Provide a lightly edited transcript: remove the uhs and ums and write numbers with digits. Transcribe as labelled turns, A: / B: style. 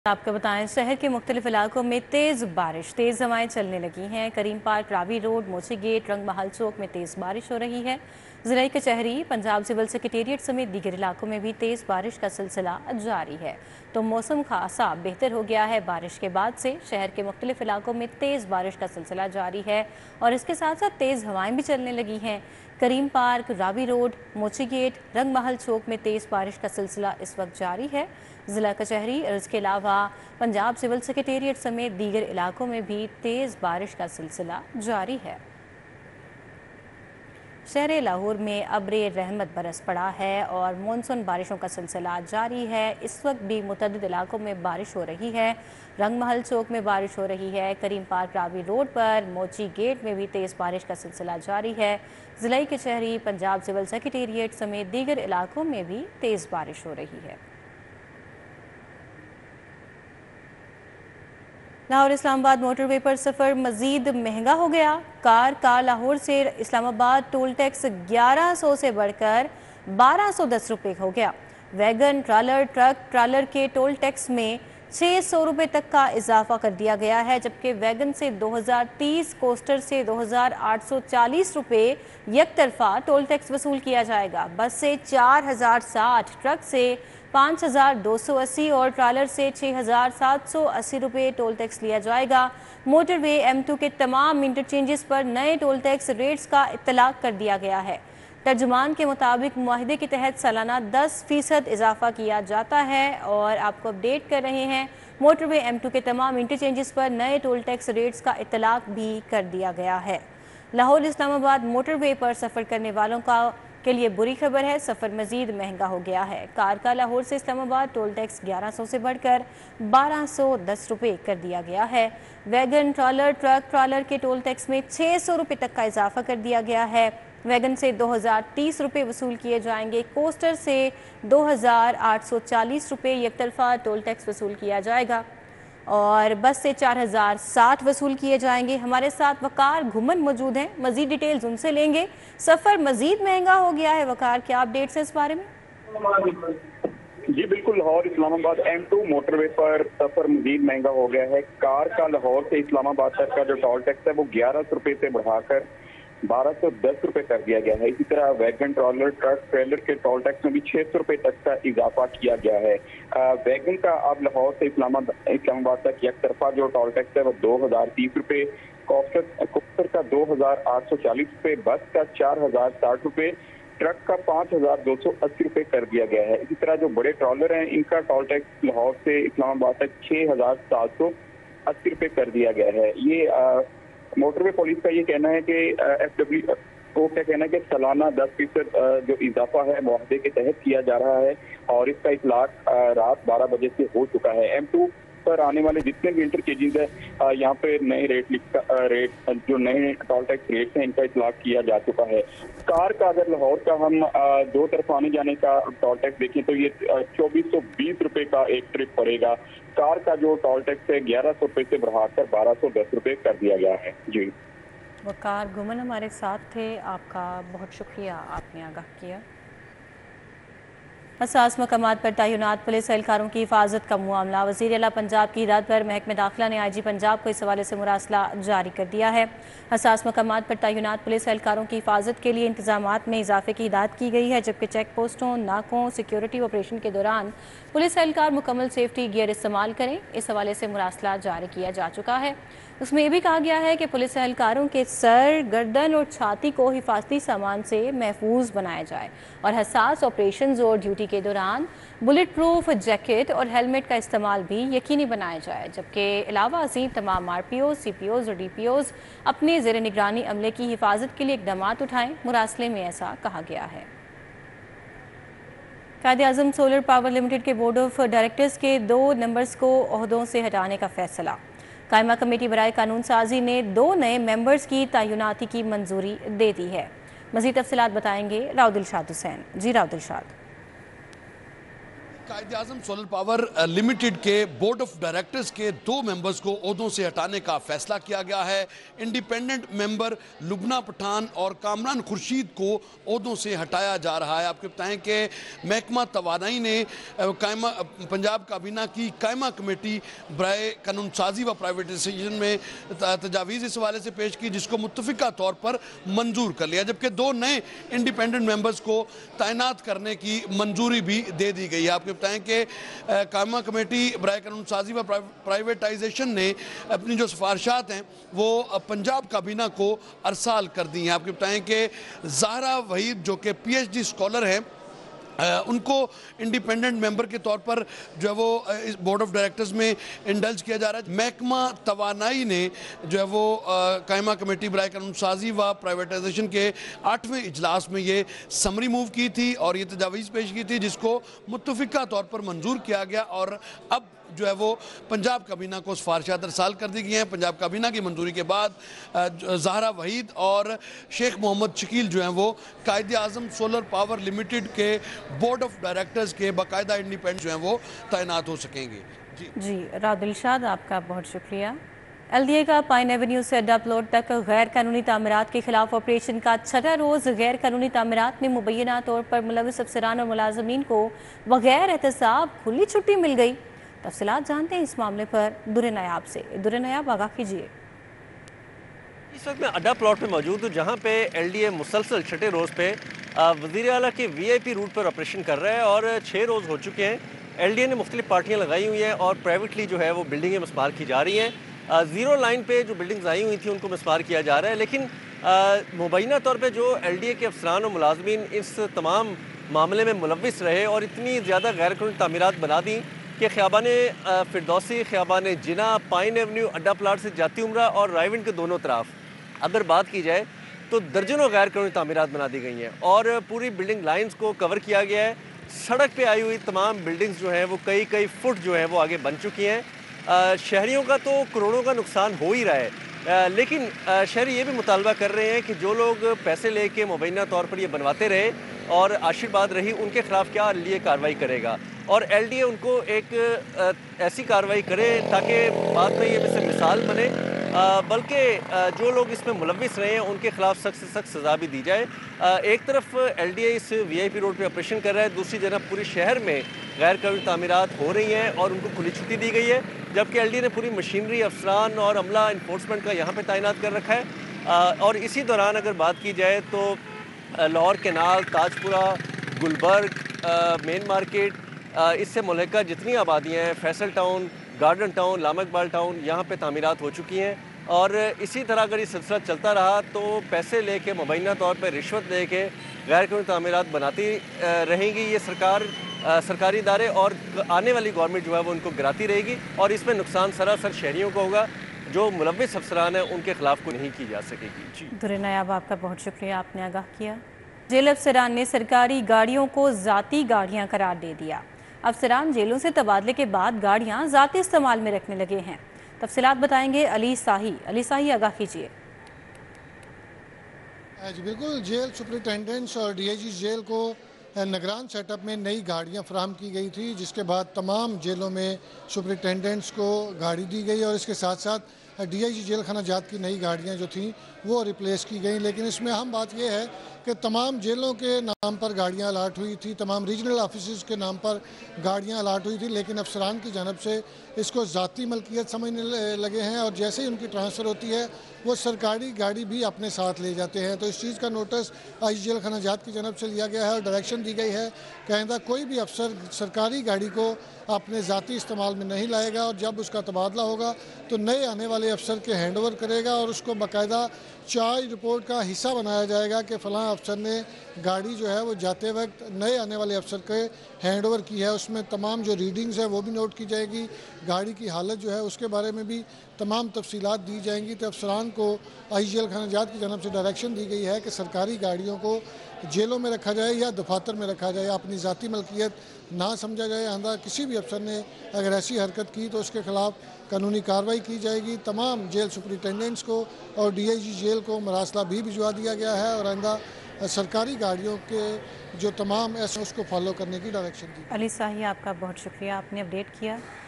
A: आपको बताएं, शहर के मुख्तलिफ इलाकों में तेज़ हवाएं चलने लगी हैं। Karim park, Ravi road, Mochi gate, Rang Mahal चौक में तेज़ बारिश हो रही है। ज़िला कचहरी, पंजाब सिविल सेक्रेटेरिएट समेत दीगर इलाकों में भी तेज़ बारिश का सिलसिला जारी है। तो मौसम खासा बेहतर हो गया है। बारिश के बाद से शहर के मुख्तलिफ इलाकों में तेज़ बारिश का सिलसिला जारी है और इसके साथ साथ तेज़ हवाएं भी चलने लगी हैं। Karim park, Ravi road, Mochi gate, Rang Mahal चौक में तेज़ बारिश का सिलसिला इस वक्त जारी है। ज़िला कचहरी और इसके अलावा पंजाब सिविल सेक्रेटेरिएट समेत दीगर इलाकों में भी तेज़ बारिश का सिलसिला जारी है। शहर लाहौर में अब्रे रहमत बरस पड़ा है और मानसून बारिशों का सिलसिला जारी है। इस वक्त भी मुतअद्दिद इलाकों में बारिश हो रही है। रंग महल चौक में बारिश हो रही है। करीम पार्क, रावी रोड पर, मोची गेट में भी तेज़ बारिश का सिलसिला जारी है। ज़िला कचहरी, पंजाब सिविल सेक्रेटेरिएट समेत दीगर इलाकों में भी तेज़ बारिश हो रही है। लाहौर इस्लामाबाद मोटरवे पर सफ़र मज़ीद महंगा हो गया। कार का लाहौर से इस्लामाबाद टोल टैक्स 1100 से बढ़कर 1210 रुपये हो गया। वैगन, ट्रालर, ट्रक ट्रालर के टोल टैक्स में 600 रुपये तक का इजाफा कर दिया गया है, जबकि वैगन से 2030, कोस्टर से 2840 रुपये एक तरफा टोल टैक्स वसूल किया जाएगा। बस से 4060, ट्रक से 5280 और ट्रालर से 6780 रुपये टोल टैक्स लिया जाएगा। मोटरवे M2 के तमाम इंटरचेंजेस पर नए टोल टैक्स रेट्स का इत्तलाक कर दिया गया है। तर्जुमान के मुताबिक मुआहदे के तहत सालाना 10% इजाफा किया जाता है और आपको अपडेट कर रहे हैं, मोटरवे M2 के तमाम इंटरचेंजेस पर नए टोल टैक्स रेट्स का इत्तलाक भी कर दिया गया है। लाहौर इस्लामाबाद मोटरवे पर सफ़र करने वालों के लिए बुरी खबर है, सफ़र मज़ीद महंगा हो गया है। कार का लाहौर से इस्लामाबाद टोल टैक्स 1100 से बढ़कर 1210 रुपये कर दिया गया है। वैगन, ट्रालर, ट्रक ट्रालर के टोल टैक्स में 600 रुपये तक का इजाफा कर दिया गया है। वैगन से 2030 रुपये वसूल किए जाएंगे। कोस्टर से 2840 रुपये एक तरफा टोल टैक्स वसूल किया जाएगा और बस से 4060 वसूल किए जाएंगे। हमारे साथ वकार घुमन मौजूद हैं, मजीद डिटेल्स उनसे लेंगे। सफ़र मजीद महंगा हो गया है वकार, क्या अपडेट्स हैं इस बारे में?
B: जी बिल्कुल, लाहौर इस्लामाबाद M2 मोटरवे पर सफर मजीद महंगा हो गया है। कार का लाहौर से इस्लामाबाद तक का जो टोल टैक्स है वो 1100 रुपये से बढ़ाकर 1210 रुपये कर दिया गया है। इसी तरह वैगन, ट्रॉलर, ट्रक ट्रेलर के टोल टैक्स में भी 600 रुपये तक का इजाफा किया गया है। वैगन का अब लाहौर से इस्लामाबाद तक एक तरफा जो टोल टैक्स है वो 2030 रुपये, कोस्टर का 2840 रुपये, बस का 4060 रुपये, ट्रक का 5280 रुपये कर दिया गया है। इसी तरह जो बड़े ट्रॉलर हैं इनका टोल टैक्स लाहौर से इस्लामाबाद तक 6780 रुपये कर दिया गया है। ये मोटरवे पुलिस का ये कहना है कि FW को क्या कहना है कि सालाना 10% जो इजाफा है मुआहदे के तहत किया जा रहा है और इसका इतलाक रात 12 बजे से हो चुका है। M2 पर आने वाले जितने भी इंटरचेंजेस है यहाँ पे नए रेट जो नए टोल टैक्स रेट हैं इनका इतलाक किया जा चुका है। कार का अगर लाहौर का हम दो तरफ आने जाने का टोल टैक्स देखें तो ये 2420 रुपये का एक ट्रिप पड़ेगा। कार का जो टोल टैक्स है 1100 रुपये से बढ़ाकर 1210 रुपये कर दिया गया है। जी
A: वकार घुमन हमारे साथ थे, आपका बहुत शुक्रिया, आपने आगाह किया। हसास मकामात पर तैनात पुलिस एहलकारों की हिफाजत का मामला, वज़ीर आला पंजाब की हिदायत पर महकमे दाखिला ने IG पंजाब को इस हवाले से मुरासला जारी कर दिया है। हसास मकामात पर तैनात पुलिस एहलकारों की हिफाजत के लिए इंतजामात में इजाफे की हिदायत की गई है, जबकि चेक पोस्टों, नाकों, सिक्योरिटी ऑपरेशन के दौरान पुलिस एहलकार मुकम्मल सेफ्टी गियर इस्तेमाल करें। इस हवाले से मुरासला जारी किया जा चुका है। उसमें यह भी कहा गया है कि पुलिस एहलकारों के सर, गर्दन और छाती को हिफाजती सामान से महफूज बनाया जाए और हसास ऑपरेशंस और ड्यूटी के दौरान बुलेट प्रूफ जैकेट और हेलमेट का इस्तेमाल भी यकीनी बनाया जाए। जबकि अलावा अजीम तमाम RPOs, CPOs और DPOs अपने ज़ेर निगरानी अमले की हिफाजत के लिए इकदाम उठाएं। मुरासले में ऐसा कहा गया है। कायद-ए-आज़म सोलर पावर लिमिटेड के बोर्ड ऑफ डायरेक्टर्स के 2 मेंबर्स को ओहदों से हटाने का फैसला। कायमा कमेटी बराए कानून साजी ने 2 नए मेंबर्स की तैनाती की मंजूरी दे दी है। मज़ीद तफसीलात बताएंगे राव दिलशाद हुसैन। जी Rao Dilshad.
C: Quaid-e-Azam solar power limited के बोर्ड ऑफ डायरेक्टर्स के 2 मेंबर्स को ओहदों से हटाने का फैसला किया गया है। इंडिपेंडेंट मेंबर लुबना पठान और कामरान खुर्शीद को ओहदों से हटाया जा रहा है। आपको बताएं कि महकमा तवानाई ने पंजाब काबीना की कायमा कमेटी बराए कानून साजी व प्राइवेटाइजेशन में तजावीज़ इस हवाले से पेश की, जिसको मुत्तफ़िका तौर पर मंजूर कर लिया, जबकि 2 नए इंडिपेंडेंट मेंबर्स को तैनात करने की मंजूरी भी दे दी गई है। आपको बताएं कि कायमा कमेटी बराए कानून साजी व प्राइवेटाइजेशन ने अपनी जो सिफारिशात हैं वो पंजाब काबीना को अरसाल कर दी हैं। आपको बताएं कि ज़हरा वहीद जो कि PhD स्कॉलर हैं, उनको इंडिपेंडेंट मेंबर के तौर पर जो है वो इस बोर्ड ऑफ डायरेक्टर्स में इंडल्ज किया जा रहा है। महकमा तवानाई ने जो है वो कायमा कमेटी बराए कानून साजी व प्राइवेटाइजेशन के 8वें इजलास में ये समरी मूव की थी और ये तजावीज़ पेश की थी, जिसको मुत्तफ़िका तौर पर मंजूर किया गया और अब जो है वो पंजाब काबीना को सिफारिशात अरसाल कर दी गई हैं। पंजाब काबीना की मंजूरी के बाद ज़हरा वहीद और शेख मोहम्मद शकील जो हैं वो कायद-ए-आज़म सोलर पावर लिमिटेड के बोर्ड ऑफ डायरेक्टर्स के बाकायदा इंडिपेंडेंट जो हैं वो तैनात हो सकेंगे।
A: जी राव दिलशाद, आपका बहुत शुक्रिया। LDA का पाइन एवेन्यू से अड्डा प्लॉट तक गैर कानूनी तामीरात के खिलाफ ऑपरेशन का 6वां रोज़ गैर कानूनी तामीरात में मुबैना तौर पर मुलविस अफसरान और मुलाजमीन को बगैर एहतसाब खुली छुट्टी मिल गई। तफसीलात जानते हैं इस मामले पर दुर्रे नायाब से। दुर्रे नायाब, आगाह कीजिए।
D: इस वक्त मैं अड्डा प्लॉट में मौजूद हूँ, जहाँ पे LDA मुसलसल 6ठे रोज़ पे वज़ीर आला के VIP रूट पर ऑपरेशन कर रहा है और 6 रोज़ हो चुके हैं। LDA ने मुख्तलिफ पार्टियाँ लगाई हुई हैं और प्राइवेटली जो है वो बिल्डिंगें मिसमार की जा रही हैं। ज़ीरो लाइन पे जो बिल्डिंग्स आई हुई थी उनको मिसमार किया जा रहा है, लेकिन मुबैना तौर पर जो LDA के अफसरान और मुलाजमीन इस तमाम मामले में मुलविस रहे और इतनी ज़्यादा गैर कानूनी तामीरात बना दी कि Khayaban Firdausi, Khayaban Jinnah, pine avenue, Adda plot से जाती उम्रा और रायविंड के दोनों तरफ अगर बात की जाए तो दर्जनों गैर कानूनी तामीरात बना दी गई हैं और पूरी बिल्डिंग लाइंस को कवर किया गया है। सड़क पे आई हुई तमाम बिल्डिंग्स जो हैं वो कई फुट जो हैं वो आगे बन चुकी हैं। शहरियों का तो करोड़ों का नुकसान हो ही रहा है, लेकिन शहरी ये भी मुतालबा कर रहे हैं कि जो लोग पैसे लेके मुबैना तौर पर ये बनवाते रहे और आशीर्वाद रही, उनके खिलाफ क्या LDA कार्रवाई करेगा और LDA उनको एक ऐसी कार्रवाई करे ताकि बाद में ये मिसाल बने, बल्कि जो लोग इसमें मुलविस रहे हैं उनके खिलाफ सख्त से सख्त सज़ा भी दी जाए। एक तरफ LDA इस VIP रोड पे ऑपरेशन कर रहा है, दूसरी तरफ पूरे शहर में गैर कानूनी तामीरात हो रही हैं और उनको खुली छुट्टी दी गई है, जबकि LDA ने पूरी मशीनरी, अफसरान और अमला इन्फोर्समेंट का यहाँ पर तैनात कर रखा है। और इसी दौरान अगर बात की जाए तो Lahore canal, Tajpura, Gulberg, main market, इससे मुल्का जितनी आबादियाँ हैं, Faisal town, garden town, Allama Iqbal town, यहाँ पे तामीरात हो चुकी हैं और इसी तरह अगर ये सिलसिला चलता रहा तो पैसे लेके मुबैना तौर पर रिश्वत लेके गैर कानूनी तामीरात बनाती रहेंगी ये सरकारी इदारे और आने वाली गवर्नमेंट जो है वो उनको गिराती रहेगी और इसमें नुकसान सरासर शहरियों को होगा। जो मुलविस अफसरान है उनके खिलाफ को नहीं की जा सकेगी।
A: दुर्रे नायाब, आपका बहुत शुक्रिया, आपने आगाह किया। जेल अफसरान ने सरकारी गाड़ियों को ज़ाती गाड़ियाँ करार दे दिया। अफसरान जेलों से तबादले के बाद गाड़ियाँ ज़ाती इस्तेमाल में रखने लगे हैं। तफसीलात बताएंगे अली साही। अली साही, आगाह कीजिए।
E: जी बिल्कुल, जेल सुपरिटेंडेंट्स और DIG जेल को निगरान सेटअप में नई गाड़ियां फराहम की गई थी, जिसके बाद तमाम जेलों में सुपरिटेंडेंट्स को गाड़ी दी गई और इसके साथ साथ DIG जेल खाना जात की नई गाड़ियां जो थीं वो रिप्लेस की गई। लेकिन इसमें अहम बात यह है कि तमाम जेलों के नाम पर गाड़ियां अलाट हुई थी, तमाम रीजनल ऑफिस के नाम पर गाड़ियां अलाट हुई थी, लेकिन अफसरान की जानब से इसको ज़ाती मलकियत समझने लगे हैं और जैसे ही उनकी ट्रांसफ़र होती है वो सरकारी गाड़ी भी अपने साथ ले जाते हैं। तो इस चीज़ का नोटिस IG जेल खाना जात की जानब से लिया गया है और डायरेक्शन दी गई है कि आइंदा कोई भी अफसर सरकारी गाड़ी को अपने ज़ाती इस्तेमाल में नहीं लाएगा और जब उसका तबादला होगा तो नए आने वाले अफसर के हैंड ओवर करेगा और उसको बाकायदा चार्ज रिपोर्ट का हिस्सा बनाया जाएगा कि फ़लाँ अफसर ने गाड़ी जो है वो जाते वक्त नए आने वाले अफसर के हैंड ओवर की है। उसमें तमाम जो रीडिंग्स है वो भी नोट की जाएगी, गाड़ी की हालत जो है उसके बारे में भी तमाम तफसीलात दी जाएंगी। तो अफसरान को IG जेल खाना जात की जानब से डायरेक्शन दी गई है कि सरकारी गाड़ियों को जेलों में रखा जाए या दफातर में रखा जाए, अपनी ज़ाती मलकियत ना समझा जाए। आंदा किसी भी अफसर ने अगर ऐसी हरकत की तो उसके खिलाफ कानूनी कार्रवाई की जाएगी। तमाम जेल सुपरिटेंडेंट्स को और DIG जेल को मरासला भी भिजवा दिया गया है और आइंदा सरकारी गाड़ियों के जो तमाम ऐसे उसको फॉलो करने की डायरेक्शन दी।
A: अली साही, आपका बहुत शुक्रिया, आपने अपडेट किया।